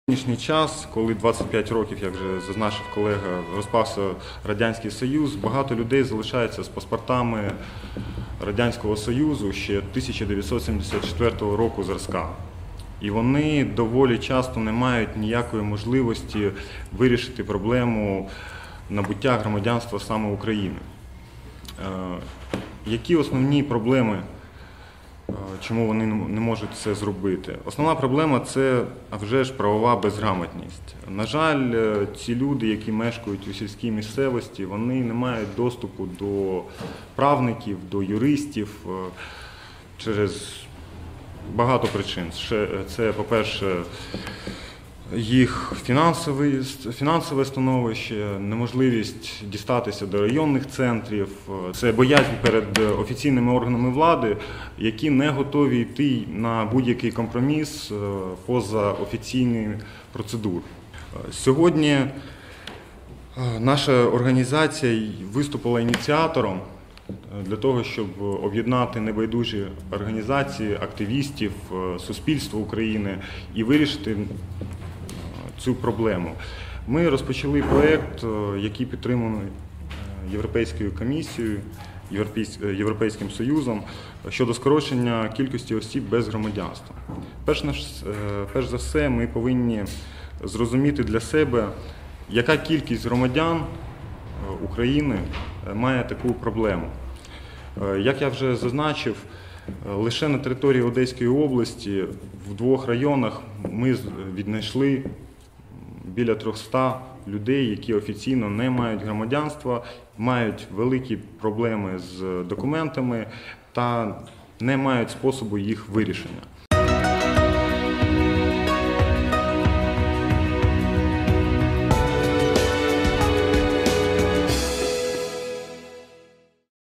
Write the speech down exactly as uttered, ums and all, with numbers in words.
Нинішній час, коли двадцять п'ять років, як вже зазначив колега, розпався Радянський Союз, багато людей залишаються з паспортами Радянського Союзу ще тисяча дев'ятсот сімдесят четвертого року зразка. І вони доволі часто не мають ніякої можливості вирішити проблему набуття громадянства саме України. Які основні проблеми? Чому вони не можуть це зробити? Основна проблема – це, а вже ж, правова безграмотність. На жаль, ці люди, які мешкають у сільській місцевості, вони не мають доступу до правників, до юристів через багато причин. Це, по-перше, їх фінансове, фінансове становище, неможливість дістатися до районних центрів, це боязнь перед офіційними органами влади, які не готові йти на будь-який компроміс поза офіційні процедури. Сьогодні наша організація виступила ініціатором для того, щоб об'єднати небайдужі організації, активістів, суспільство України і вирішити цю проблему. Ми розпочали проєкт, який підтриманий Європейською комісією, Європейським Союзом щодо скорочення кількості осіб без громадянства. Перш, перш за все, ми повинні зрозуміти для себе, яка кількість громадян України має таку проблему. Як я вже зазначив, лише на території Одеської області в двох районах ми віднайшли біля трьохсот людей, які офіційно не мають громадянства, мають великі проблеми з документами та не мають способу їх вирішення.